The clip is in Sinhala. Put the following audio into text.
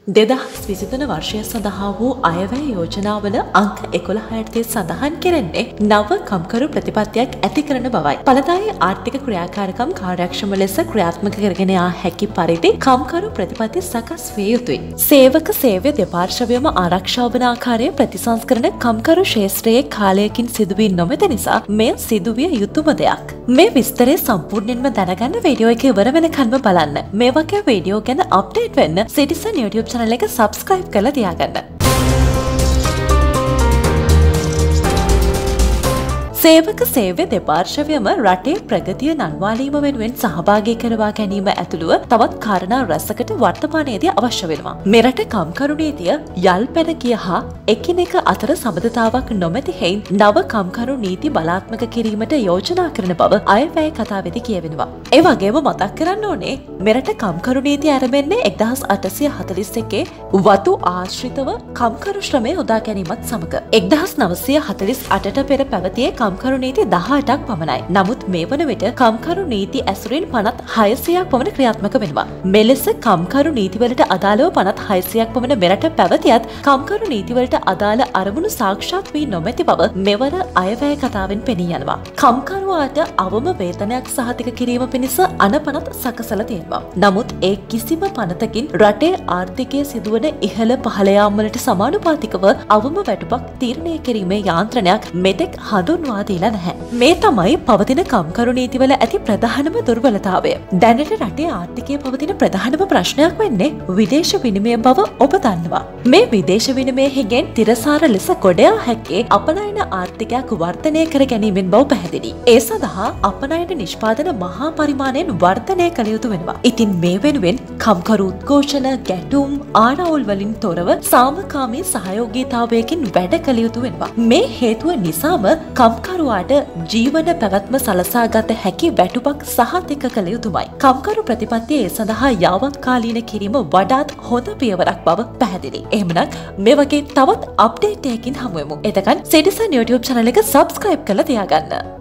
2023 වර්ෂය සඳහා වූ අයවැය යෝජනාවල අංක 11 යටතේ සඳහන් කෙරෙන්නේ නව කම්කරු ප්‍රතිපත්තියක් ඇති කරන බවයි. ඵලදායී ආර්ථික ක්‍රියාකාරකම් කාර්යක්ෂම ලෙස ක්‍රියාත්මක කරගෙන යා හැකි පරිදි කම්කරු ප්‍රතිපත්ති සකස් විය යුතුයි. සේවක සේවය දෙපාර්ශ්වයම ආරක්ෂා වන ආකාරයේ ප්‍රතිසංස්කරණ කම්කරු ක්ෂේත්‍රයේ කාලයකින් සිදුවී නොමැති නිසා මෙය සිදුවිය යුතුම දෙයක්. මේ විස්තරය සම්පූර්ණයෙන්ම දැනගන්න වීඩියෝ එක ඉවර වෙනකන්ම බලන්න. මේ වගේ වීඩියෝ ගැන අප්ඩේට් වෙන්න Citizen YouTube channel එක subscribe කරලා තියාගන්න. සේවක සේවය දෙපාර්ශ්වයම රටේ ප්‍රගතිය නංවාලීම වෙනුවෙන් සහභාගී කරවා ගැනීම ඇතුළුව තවත් කාරණා රැසකට වර්තමානයේදී අවශ්‍ය වෙනවා. මෙරට කම්කරු නීතිය යල් පැන ගිය හා එකිනෙක අතර සබඳතාවක් නොමැති හේයින් නව කම්කරු නීති බලාත්මක කිරීමට යෝජනා කරන බව අයවැය කතාවේදී කියවෙනවා. ඒ වගේම මතක් කරන්න ඕනේ මෙරට කම්කරු නීතිය ආරම්භෙන්නේ 1841 වතු ආශ්‍රිතව කම්කරු ශ්‍රමය යොදා ගැනීමත් සමග 1948ට පෙර පැවතියේ කම්කරු නීති 18ක් පමණයි. නමුත් මේ වන විට කම්කරු නීති ඇසුරින් පනත් 600ක් පමණ ක්‍රියාත්මක වෙනවා. මෙලෙස කම්කරු නීතිවලට අදාළව පනත් 600ක් පමණ මෙරට පැවතියත් කම්කරු නීතිවලට අදාළ අරමුණු සාක්ෂාත් වී නොමැති බව මෙවර අයවැය කතාවෙන් පෙනී යනවා. කම්කරුවාට අවම වේතනයක් සහතික කිරීම පිණිස අනපනත් සකසලා තියෙනවා. නමුත් ඒ කිසිම පනතකින් රටේ ආර්ථිකයේ සිදුවන ඉහළ පහළ යාම් වලට සමානුපාතිකව අවම වැටුපක් තීරණය කිරීමේ යාන්ත්‍රණයක් මෙතෙක් හඳුන්වා දීලා නැහැ. මේ තමයි පවතින කම්කරු නීතිවල ඇති ප්‍රධානම දුර්වලතාවය. දැනට රටේ ආර්ථිකයේ පවතින ප්‍රධානම ප්‍රශ්නයක් වෙන්නේ විදේශ විනිමය බව ඔබ දන්නවා. මේ විදේශ විනිමය හිගෙන් තිරසාර ලෙස ගොඩයා හැක්කේ අපනයන ආර්ථිකයක් වර්ධනය කර ගැනීමෙන් බව පැහැදිලි. ඒ සඳහා අපනයන නිෂ්පාදන මහා පරිමාණයෙන් වර්ධනය කළ යුතු වෙනවා. ඉතින් මේ වෙනුවෙන් කම්කරු උද්ඝෝෂණ ගැටුම් ආරවුල් වලින් තොරව සාමකාමී සහයෝගීතාවයකින් වැඩ කළ යුතු වෙනවා. මේ හේතුව නිසාම කම්කරුවාට ජීවන පැවැත්ම සලසා ගත හැකි වැටුපක් සහතික කළ යුතුමයි. කම්කරු ප්‍රතිපත්තිය ඒ සඳහා යාවත්කාලීන කිරීම වඩාත් හොඳ පියවරක් බව පැහැදිලි. එහෙමනම් මේ වගේ තවත් අප්ඩේට් එකකින් හමු වෙමු. එතකන් Citizen YouTube channel එක subscribe කරලා තියාගන්න.